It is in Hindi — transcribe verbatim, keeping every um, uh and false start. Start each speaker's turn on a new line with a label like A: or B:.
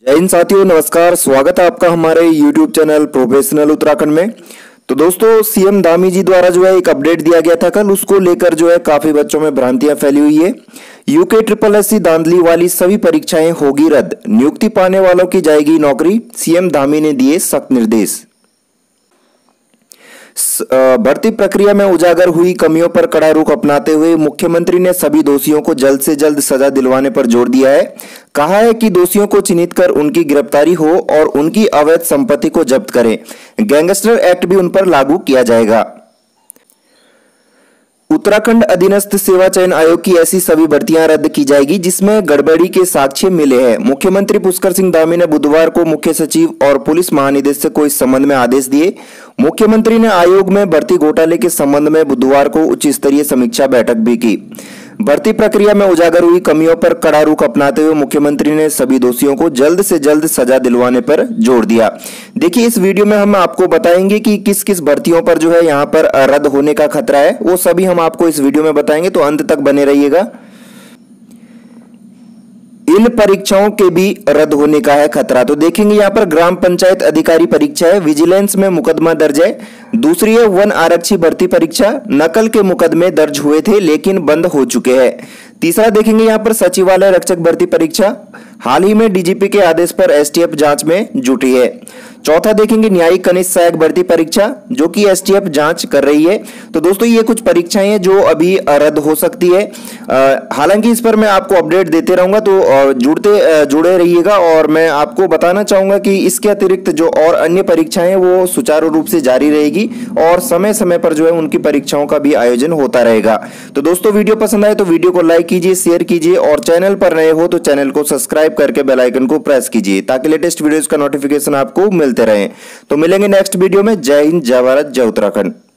A: जय हिंद साथियों, नमस्कार। स्वागत है आपका हमारे यूट्यूब चैनल प्रोफेशनल उत्तराखंड में। तो दोस्तों, सीएम धामी जी द्वारा जो है एक अपडेट दिया गया था कल, उसको लेकर जो है काफी बच्चों में भ्रांतियां फैली हुई है। यूके ट्रिपल एस सी धांधली वाली सभी परीक्षाएं होगी रद्द, नियुक्ति पाने वालों की जाएगी नौकरी, सीएम धामी ने दिए सख्त निर्देश। भर्ती प्रक्रिया में उजागर हुई कमियों पर कड़ा रुख अपनाते हुए मुख्यमंत्री ने सभी दोषियों को जल्द से जल्द सजा दिलवाने पर जोर दिया है। कहा है कि दोषियों को चिन्हित कर उनकी गिरफ्तारी हो और उनकी अवैध संपत्ति को जब्त करें। गैंगस्टर एक्ट भी उन पर लागू किया जाएगा। उत्तराखंड अधीनस्थ सेवा चयन आयोग की ऐसी सभी भर्तियां रद्द की जाएगी जिसमें गड़बड़ी के साक्ष्य मिले हैं। मुख्यमंत्री पुष्कर सिंह धामी ने बुधवार को मुख्य सचिव और पुलिस महानिदेशक को इस संबंध में आदेश दिए। मुख्यमंत्री ने आयोग में भर्ती घोटाले के संबंध में बुधवार को उच्च स्तरीय समीक्षा बैठक भी की। भर्ती प्रक्रिया में उजागर हुई कमियों पर कड़ा रुख अपनाते हुए मुख्यमंत्री ने सभी दोषियों को जल्द से जल्द सजा दिलवाने पर जोर दिया। देखिए, इस वीडियो में हम आपको बताएंगे कि किस किस भर्तियों पर जो है यहाँ पर रद्द होने का खतरा है, वो सभी हम आपको इस वीडियो में बताएंगे, तो अंत तक बने रहिएगा। इन परीक्षाओं के भी रद्द होने का है खतरा। तो देखेंगे यहाँ पर ग्राम पंचायत अधिकारी परीक्षा है, विजिलेंस में मुकदमा दर्ज है। दूसरी है वन आरक्षी भर्ती परीक्षा, नकल के मुकदमे दर्ज हुए थे लेकिन बंद हो चुके हैं। तीसरा देखेंगे यहाँ पर सचिवालय रक्षक भर्ती परीक्षा, हाल ही में डीजीपी के आदेश पर एसटीएफ जांच में जुटी है। चौथा देखेंगे न्यायिक कनिष्ठ सहायक भर्ती परीक्षा, जो कि एसटीएफ जांच कर रही है। तो दोस्तों, ये कुछ परीक्षाएं हैं जो अभी रद्द हो सकती है। हालांकि इस पर मैं आपको अपडेट देते रहूंगा, तो जुड़ते जुड़े रहिएगा। और मैं आपको बताना चाहूंगा कि इसके अतिरिक्त जो और अन्य परीक्षाएं हैं वो सुचारू रूप से जारी रहेगी और समय समय पर जो है उनकी परीक्षाओं का भी आयोजन होता रहेगा। तो दोस्तों, वीडियो पसंद आए तो वीडियो को लाइक कीजिए, शेयर कीजिए और चैनल पर नए हो तो चैनल को सब्सक्राइब करके बेल आइकन को प्रेस कीजिए ताकि लेटेस्ट वीडियोस का नोटिफिकेशन आपको मिलते रहे। तो मिलेंगे नेक्स्ट वीडियो में। जय हिंद, जय भारत, जय उत्तराखंड।